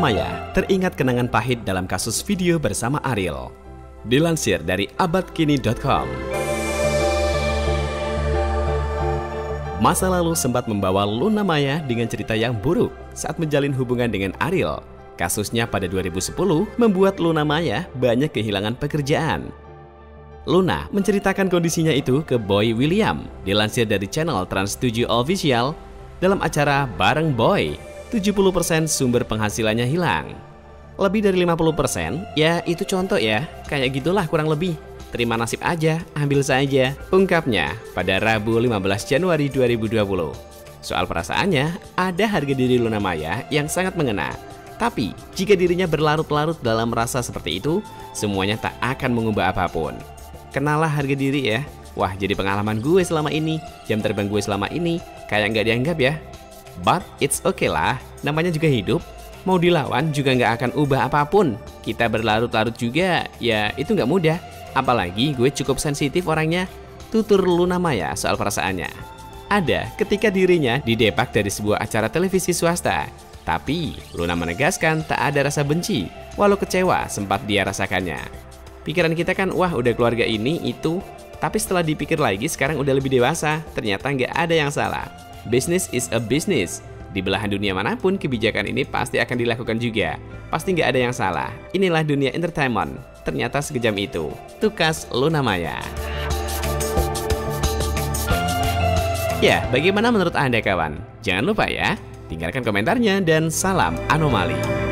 Maya teringat kenangan pahit dalam kasus video bersama Ariel. Dilansir dari abadkini.com. Masa lalu sempat membawa Luna Maya dengan cerita yang buruk saat menjalin hubungan dengan Ariel. Kasusnya pada 2010 membuat Luna Maya banyak kehilangan pekerjaan. Luna menceritakan kondisinya itu ke Boy William, dilansir dari channel Trans 7 Official dalam acara Bareng Boy. 70% sumber penghasilannya hilang. Lebih dari 50%, ya itu contoh ya, kayak gitulah kurang lebih. Terima nasib aja, ambil saja, ungkapnya pada Rabu 15 Januari 2020. Soal perasaannya, ada harga diri Luna Maya yang sangat mengena. Tapi, jika dirinya berlarut-larut dalam rasa seperti itu, semuanya tak akan mengubah apapun. Kenalah harga diri ya. Wah, jadi pengalaman gue selama ini, jam terbang gue selama ini, kayak nggak dianggap ya. But it's okay lah, namanya juga hidup. Mau dilawan juga nggak akan ubah apapun. Kita berlarut-larut juga, ya itu nggak mudah. Apalagi gue cukup sensitif orangnya. Tutur Luna Maya soal perasaannya. Ada ketika dirinya didepak dari sebuah acara televisi swasta. Tapi Luna menegaskan tak ada rasa benci, walau kecewa sempat dia rasakannya. Pikiran kita kan, wah udah keluarga ini, itu. Tapi setelah dipikir lagi sekarang udah lebih dewasa, ternyata nggak ada yang salah. Business is a business. Di belahan dunia manapun, kebijakan ini pasti akan dilakukan juga. Pasti nggak ada yang salah. Inilah dunia entertainment. Ternyata sekejam itu. Tukas Luna Maya. Ya, bagaimana menurut Anda kawan? Jangan lupa ya, tinggalkan komentarnya dan salam anomali.